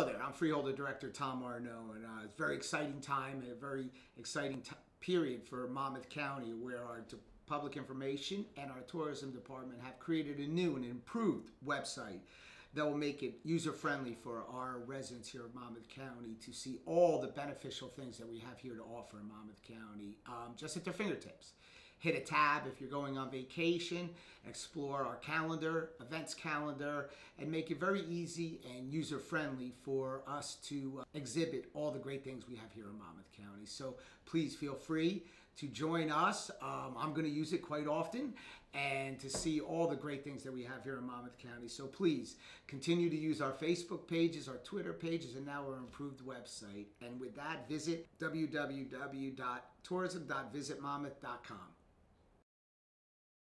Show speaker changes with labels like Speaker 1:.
Speaker 1: Hello there, I'm Freeholder Director Tom Arnone. It's a very exciting time, a very exciting period for Monmouth County, where our public information and our tourism department have created a new and improved website that will make it user-friendly for our residents here of Monmouth County to see all the beneficial things that we have here to offer in Monmouth County, just at their fingertips. Hit a tab if you're going on vacation, explore our calendar, events calendar, and make it very easy and user-friendly for us to exhibit all the great things we have here in Monmouth County. So please feel free to join us. I'm going to use it quite often, and to see all the great things that we have here in Monmouth County. So please continue to use our Facebook pages, our Twitter pages, and now our improved website. And with that, visit www.tourism.visitmonmouth.com.